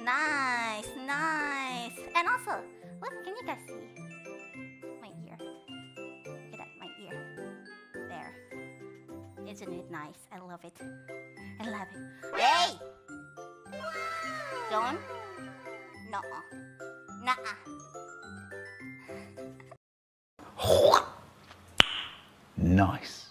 Nice, nice. And also, look, can you guys see my ear? Look at that, my ear. There. Isn't it nice? I love it. I love it. Hey! Don't. No. Nuh-uh. Nice.